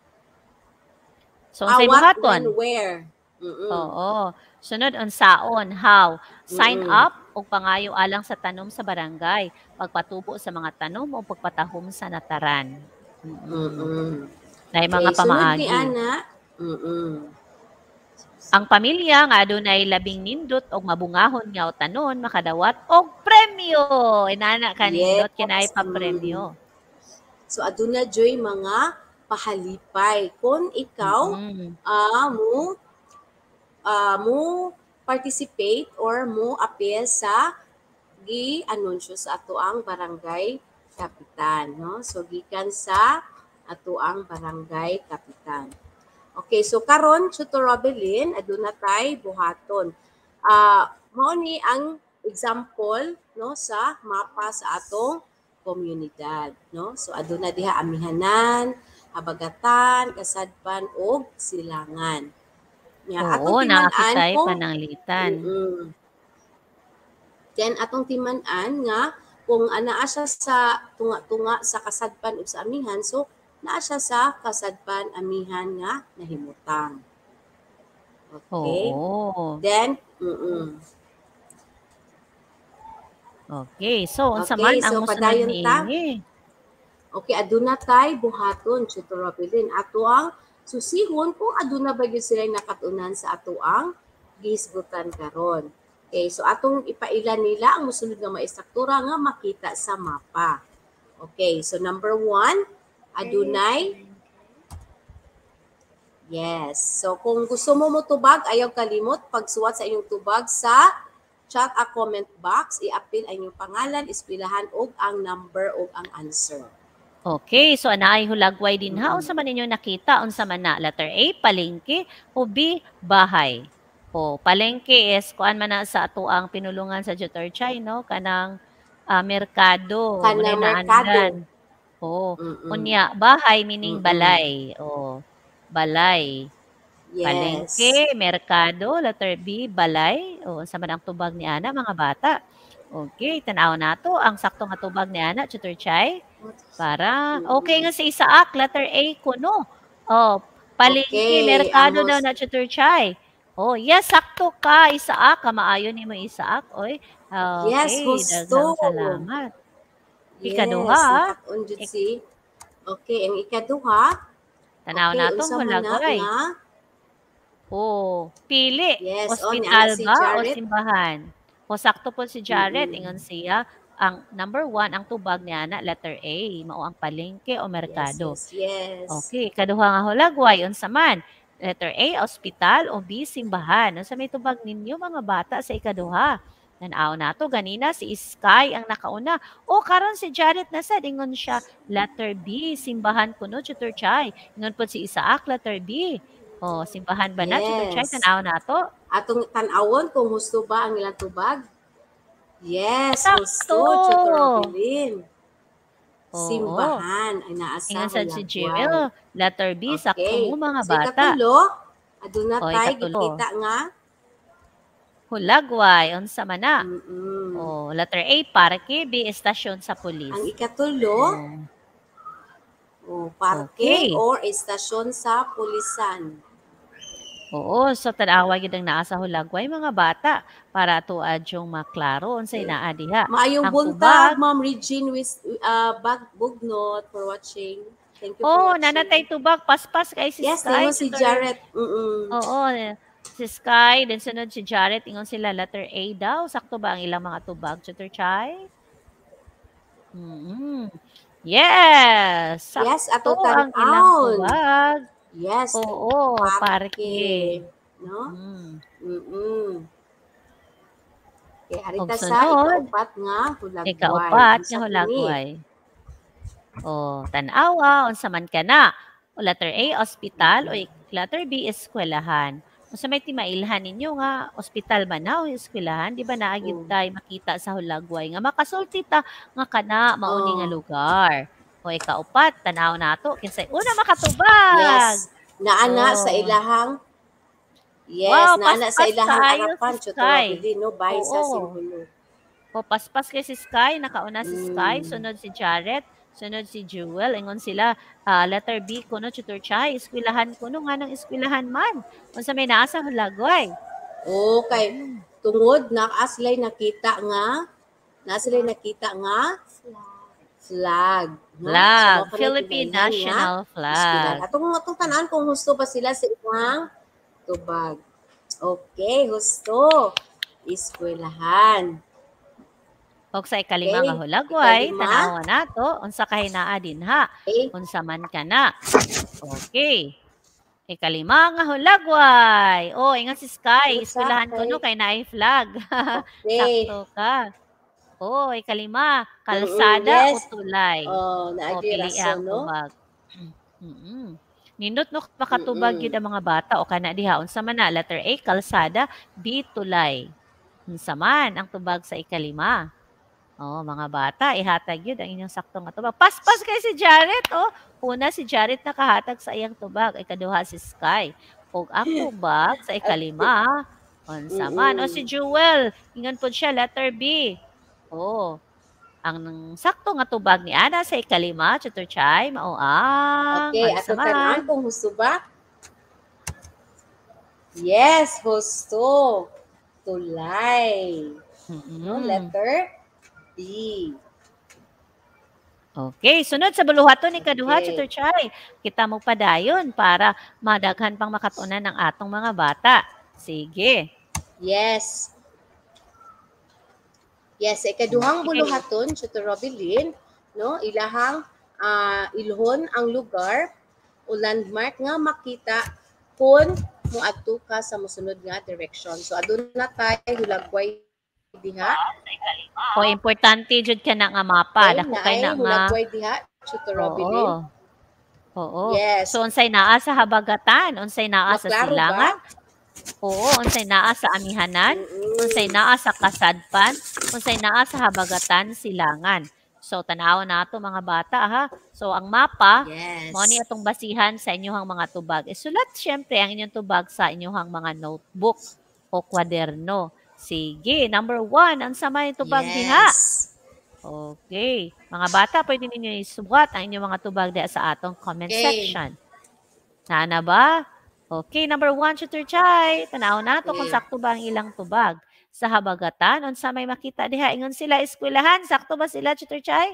So How, unsay what, buhaton? when, where. Mm-mm. Oo. Sunod unsaon, how. Sign Mm-mm. up o pangayo alang sa tanom sa barangay, pagpatubo sa mga tanom o pagpatahom sa nataran. Mm-mm. Mm-mm. Dahil mga Okay, sunod ni pamaagi. Ana. Mm-mm. Ang pamilya nga adunay labing nindot og mabungahon nga tanon makadawat og premyo. Inana kanindot Yes. kinay pa premyo. So aduna joy mga pahalipay. Kung ikaw Mm-mm. ah mo ah mo participate or mo appeal sa gi-anunsyo sa atoang barangay kapitan, no? So gikan sa atoang barangay kapitan. Okay, so karon Tutor Robelin, aduna tay buhaton. Ah, mao ni ang example, no, sa mapa sa atong komunidad, no? So aduna diha amihanan, habagatan, kasadpan ug silangan. Ya, Oo, atong timan-an naakitay kung pananglitan. Mm-mm. Then atong timan-an nga kung anaa siya sa tunga-tunga sa kasadpan ug sa amihan, so naa siya sa kasadpan amihan nga nahimutang. Okay? Oo. Then, mm Okay, so unsa Okay, man ang so mosunod padayon ta. niini? Okay, aduna tay buhaton Tutor Robelin. Ato ang susihon kung aduna ba gyud sila nakatunan sa ato ang gihisgutan karon. Okay, so atong ipaila nila ang mosunod nga maistruktura nga makita sa mapa. Okay, so number one, adunay. Yes. So kung gusto mo motubag, ayaw kalimot pagsuwat sa inyong tubag sa chat a comment box, i-appeal ang inyong pangalan, ispilahan og ang number og ang answer. Okay, so anaay hulagway din ha. Unsa man ninyo nakita? Unsa man na? Letter A, palengke. O B, bahay. O, palengke is kuan man na sa ato ang pinulungan sa Jutorchay, no? Kanang uh, merkado. Kanang merkado. O, Mm-mm. unya, bahay meaning Mm-mm. balay. O, balay. Yes. Palengke, merkado, letter B, balay. O, unsa man ang tubag ni Ana, mga bata. Okay, tanaw nato ang sakto nga tubag ni Ana, Jutorchay. Para, okay nga si Isaak, letter A, kuno. Oh, palengke, Okay, merkado amos- daw na Jutorchay. Oh, yes, sakto ka, Isaak. Kamaayon ni mo, Isaak. Oy, okay, Yes, gusto. daghang salamat. Yes, Ikaduha, ah. nakatun jud si. Okay, ang ikaduha. Tanaw Okay, nato unsa man na hulagway. nga? Oh, pili. Yes, oh, Hospital niana si ba o Jared. simbahan? O sakto po si Jared, Mm-mm. ingon siya. Ang number one, ang tubag ni Ana, letter A, mao ang palengke o merkado. Yes, yes, yes. Okay, kaduha nga hulagway, unsa man? Letter A, ospital o B, simbahan. Unsa may tubag ninyo mga bata sa ikaduha? Tanaw nato ganina si Sky ang nakauna. O karon si Jared na sad ingon siya letter B, simbahan kuno Jutorchay. Ingon po si Isaak letter B. O simbahan ba na Jutorchay? Yes. Tanaw nato. Atong tan-awon kung gusto ba ang ilang tubag? Yes, Sakto. gusto. Tutor Robelin. Oo. Simbahan ay naasa Ingon sad si hulagway. Jewel, letter B, sakto mo mga So, bata. ikatulo, aduna O, tay ikatulo. gikita nga. Hulagway, unsa man na? Mm-mm. O letter A, parke, B, estasyon sa pulis. Ang ikatulo, O. oh, parke Okay. or estasyon sa pulisan. Oo, so tanawa gyud ang naa sa hulagway mga bata para tuad yung maklaro unsay naa diha. Maayong Ang buntag, tubag. Ma'am Regine with uh, Bag Bugnot for watching. Thank you for Oh, watching. nanatay tubag paspas kay si Yes, Sky. nimo si Tutor- Jared. Mm-mm. Oo. Si Sky, then sunod si Jared, ingon sila letter A daw. Sakto ba ang ilang mga tubag, Tutor Chai? Mm-hmm. Yes! Sakto Yes, ato ang ilang tan-aon. tubag. Yes. Oo, parke. parke. No? Mm. Mm-mm. Kaya Og arita sa sunod, ikaupat nga hulagway. ikaupat Unsa nga kini? hulagway. O, tanawa, unsa man ka na. O letter A, ospital. O letter B, eskwelahan. Unsa may timailhan ninyo nga, ospital man na o eskwelahan, di ba naagid Mm. tayo makita sa hulagway nga makasulti ta nga kana mauni nga Oh. lugar. O ikaupat, tanaw nato kinsay una makatubag. Yes. Naana sa Oh. ilahang Yes, Wow, naana sa paspas ilahang kaayo harapan, si Tutor Sky. Robelin, no? Bahay sa Oo. Simpulo. O paspas kay si Sky, nakauna si Sky, Mm. sunod si Jared, sunod si Jewel, ingon sila ah, letter B kuno Tutor Chai, eskwelahan kuno nga ng eskwelahan man. Unsa may naa sa hulagway. Okay. Mm. Tungod na aslay nakita nga, naslay nakita nga flag. No? Flag, So, mao kanay Philippine tinaihan nga National eskwelahan. Flag. Atong atong tanan kung husto ba sila sa ilang tubag. Okay, husto. Eskwelahan. Og sa ikalima nga Okay, hulagway, ikalima. tanawa nato unsa kay naa dinha. Okay. Unsa man kana. Okay. Ikalima nga hulagway. Oh, ingon si Sky, Unsa eskwelahan kay- kuno kay naay flag. Okay. Sakto ka. Oh, ikalima, kalsada Mm-mm, o yes. tulay. Oh, O naagi pili rason, ang no? tubag. Mm-mm. Nindot no makatubag Mm-mm. gyud ang mga bata o kana diha unsa man na letter A kalsada, B tulay. Unsa man ang tubag sa ikalima? Oh, mga bata, ihatag yun ang inyong saktong nga tubag. Paspas kay si Jared, oh. Una si Jared nakahatag sa iyang tubag, ikaduha si Sky. Og ang tubag sa ikalima, unsa man. O si Jewel, ingon po siya letter B. Oh, ang sakto nga tubag ni Ana sa ikalima, Tutor Chai, mao ang Okay, unsa ato tanan man. kung husto ba? Yes, husto. Tulay. No, Mm-mm. letter B. Okay, sunod sa buluhaton ni kaduha, Okay. Tutor Chai. Kita mo padayon para madaghan pang makatunan ng atong mga bata. Sige. Yes. Yes, ikaduhang Okay. buluhaton, Tutor Robelin, no, ilahang ah, ilhon ang lugar o landmark nga makita kung muadto ka sa mosunod nga direction. So aduna na tayo hulagway diha. O importante jud ka na nga mapa, Okay, dako kay naay na nga. hulagway diha, Tutor Robelin. Oo. Oo. Yes. So unsay naa sa habagatan, unsay naa sa Maklaro silangan? ba? Oo, unsay naa sa amihanan, Mm-mm. unsay naa sa kasadpan, unsay naa sa habagatan, silangan. So tanaw nato mga bata ha. So ang mapa, Yes. mao ni atong basihan sa inyong mga tubag. Isulat syempre ang inyong tubag sa inyong mga notebook o kwaderno. Sige, number one, ang samay tubag diha. Yes. Okay. Mga bata, pwede ninyo isulat ang inyong mga tubag diha sa atong comment Okay. section. Nana ba? Okay, number one, Tutor Chai. Tanaw na to kung Okay. sakto ba ang ilang tubag. Sa habagatan, unsa may makita diha, ingon sila eskwelahan. Sakto ba sila, Tutor Chai?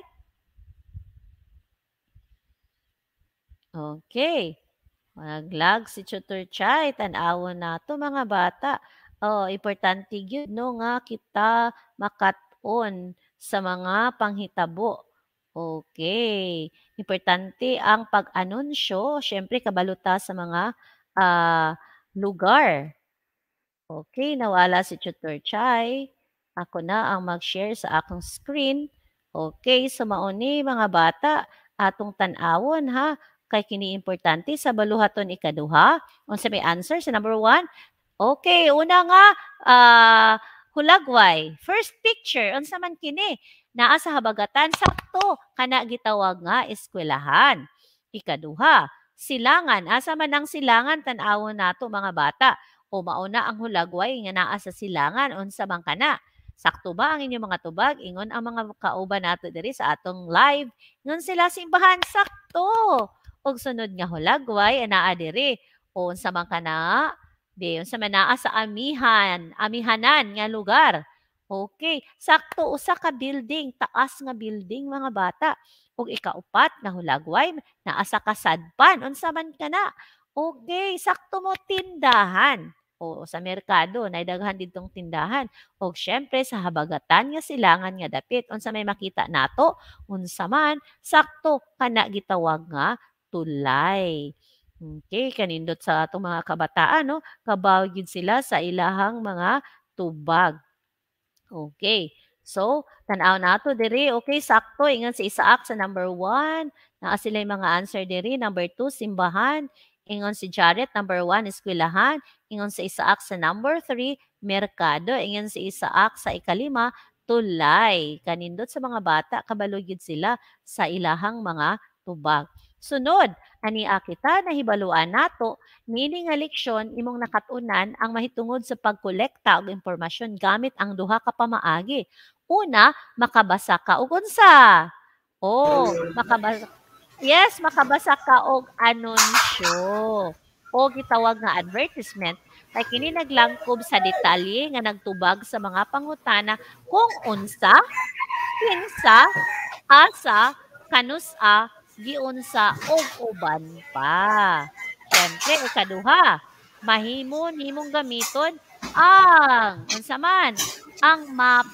Okay. Maglag si Tutor Chai. Tanawon na to mga bata. Oh, importante gyud no nga kita makat-on sa mga panghitabo. Okay. Importante ang pag-anunsyo, syempre kabaluta sa mga ah, lugar. Okay, nawala si Tutor Chai. Ako na ang mag-share sa akong screen. Okay, so mauni mga bata, atong tan-awon ha. Kay kini importante sa baluhaton ikaduha. Unsa may answer sa number one? Okay, una nga ah, hulagway. First picture, unsa man kini? Naa sa habagatan sakto kana gitawag nga eskwelahan. Ikaduha, silangan. Asa man ang silangan tan-awon nato mga bata. O mauna ang hulagway nga naa sa silangan unsa man kana. Sakto ba ang inyong mga tubag? Ingon ang mga kauban nato diri sa atong live. Ingon sila simbahan sakto. Og sunod nga hulagway anaa diri. O unsa man kana? Di unsa man naa sa amihan, amihanan nga lugar. Okay, sakto usa ka building, taas nga building mga bata. Ug ikaupat nga hulagway naa sa kasadpan unsa man kana? Okay, sakto mo tindahan. o sa merkado naidaghan ditong tindahan. O syempre sa habagatan nga silangan nga dapit. Unsa may makita nato, unsa man sakto kana gitawag nga tulay. Okay, kanindot sa atong mga kabataan, no? Kabaw gyud sila sa ilahang mga tubag. Okay. So, tanaw nato diri. Okay, sakto. Ingon si Isaac sa number one. Naa sila yung mga answer diri. Number two, simbahan. Ingon si Jared, number one, eskwelahan. Ingon si Isaac sa number three, merkado. Ingon si Isaac sa ikalima, tulay. Kanindot sa mga bata, kabalo gyud sila sa ilahang mga tubag. Sunod, ania kita nahibaluan nato Meaning nga leksyon imong nakatunan ang mahitungod sa pagkolekta og impormasyon gamit ang duha ka pamaagi. Una, makabasa ka og unsa? Oh, makabasa Yes, makabasa ka og anunsyo o gitawag nga advertisement kay kini naglangkob sa detalye nga nagtubag sa mga pangutana kung unsa, kinsa, asa, kanusa, giunsa ug uban pa. Siyempre, ikaduha, mahimo nimong gamiton ang unsa man ang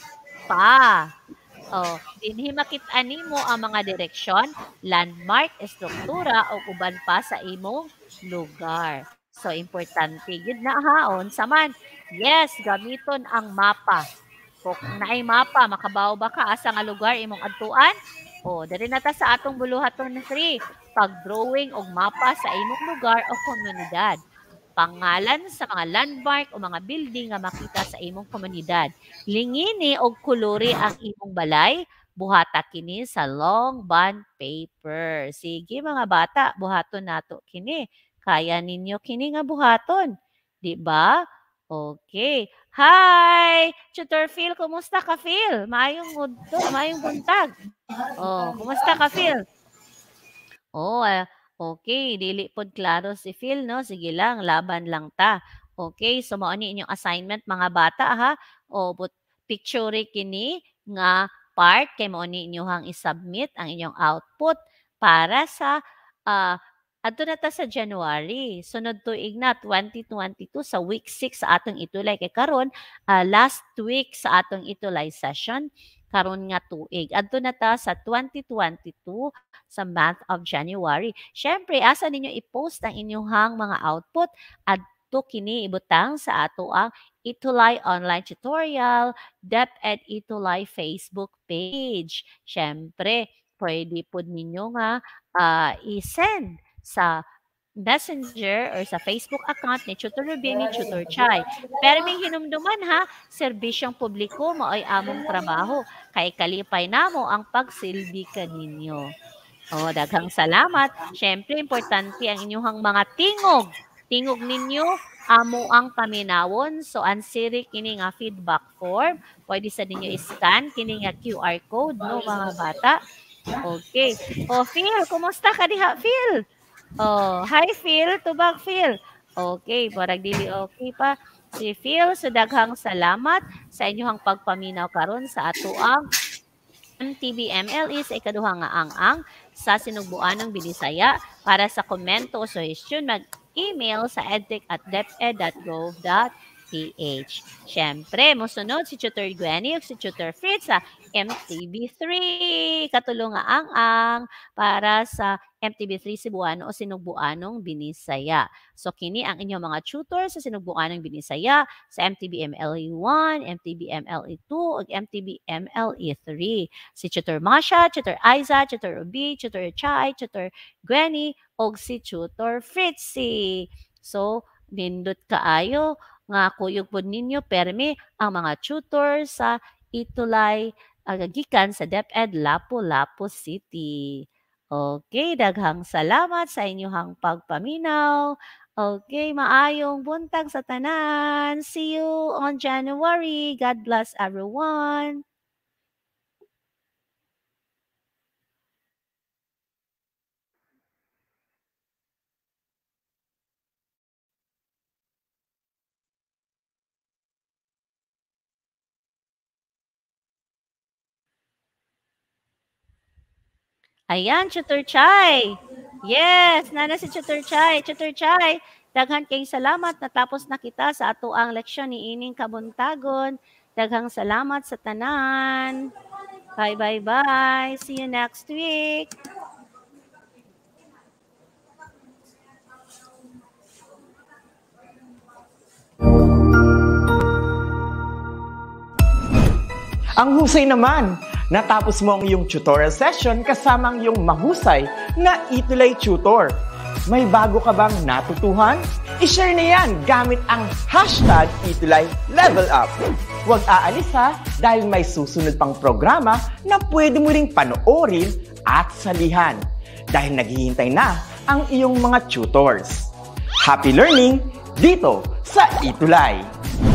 mapa. Oh, dinhi makit-an nimo ang mga direksyon, landmark, estruktura o uban pa sa imong lugar. So importante gyud na haon sa man. Yes, gamiton ang mapa. Kung naay mapa, makabaw ba ka asa nga lugar imong adtuan? O, diri na ta sa atong buluhaton three. Pag-drawing og mapa sa imong lugar o komunidad. Pangalan sa mga landmark o mga building nga makita sa imong komunidad. Lingini og kuluri ang imong balay. Buhata kini sa long bond paper. Sige mga bata, buhaton nato kini. Kaya ninyo kini nga buhaton. Di ba? Okay. Hi! Tutor Phil, kumusta ka Phil? Maayong mudto, maayong buntag. Oh, kumusta ka Phil? Oh, ah, okay, dili pod klaro si Phil, no? Sige lang, laban lang ta. Okay, so mao ni inyong assignment mga bata ha. O but picture kini nga part kay mao ni inyong i-submit ang inyong output para sa uh, adto na ta sa January. Sunod tuig na twenty twenty-two sa week six sa atong itulay kay karon uh, last week sa atong itulay session karon nga tuig. Adto na ta sa twenty twenty-two sa month of January. Syempre, asa ninyo i-post ang inyong mga output adto kini ibutang sa ato ang Itulay Online Tutorial, DepEd Itulay Facebook page. Syempre, pwede po ninyo nga uh, i-send sa Messenger or sa Facebook account ni Tutor Rubin ni Tutor Chai. Pero may hinumduman ha, serbisyong publiko mo ay among trabaho. Kay kalipay namo ang pagsilbi kaninyo. O, daghang salamat. Syempre, importante ang inyong mga tingog. Tingog ninyo, amo ang paminawon. So, ansiri kini nga feedback form. Pwede sa ninyo i-scan kini nga Q R code, no, mga bata. Okay. O, Phil, kumusta ka diha, Phil? Oh, hi Phil, tubag Phil. Okay, barag dili okay pa si Phil. So daghang salamat sa inyong pagpaminaw karon sa ato ang M T B M L E sa ikaduha nga ang-ang sa Sinugbuanong Binisaya. Para sa komento o suggestion, mag-email sa edtech at deped dot gov dot ph. Syempre, musunod si Tutor Gwenny o si Tutor Fritz sa M T B three. Katulong nga ang-ang para sa M T B three Cebuano o Sinugbuanong Binisaya. So, kini ang inyong mga tutor sa Sinugbuanong Binisaya sa M T B M L E one, M T B M L E two, ug M T B M L E three. Si Tutor Masha, Tutor Aiza, Tutor Ruby, Tutor Chai, Tutor Gwenny, ug si Tutor Fritzy. So, nindot kaayo nga kuyog pod ninyo permi ang mga tutor sa Itulay agagikan sa DepEd Lapu-Lapu City. Okay, daghang salamat sa inyong pagpaminaw. Okay, maayong buntag sa tanan. See you on January. God bless everyone. Ayan, Tutor Chai. Yes, nana si Tutor Chai. Tutor Chai, Daghan kayong salamat natapos na kita sa ato ang leksyon ni ining kabuntagon. Daghang salamat sa tanan. Bye bye bye. See you next week. Ang husay naman! Natapos mo ang iyong tutorial session kasama ang iyong mahusay na Itulay Tutor. May bago ka bang natutuhan? I-share na yan gamit ang hashtag Itulay Level Up. Huwag aalis ha, dahil may susunod pang programa na pwede mo ring panoorin at salihan. Dahil naghihintay na ang iyong mga tutors. Happy learning dito sa Itulay!